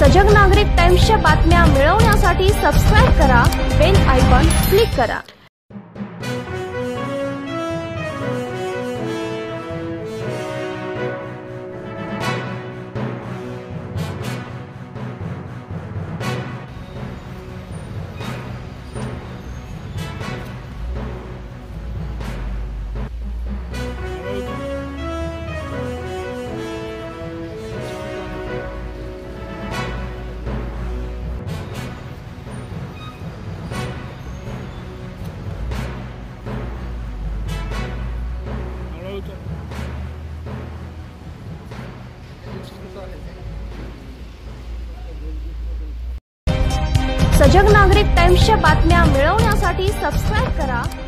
सजग नागरिक टाइम्सच्या बातम्या मिळवण्यासाठी सबस्क्राइब करा, बेल आयकॉन क्लिक करा। सजग नागरिक टाइम्सच्या बातम्या मिळवण्यासाठी सबस्क्राइब करा।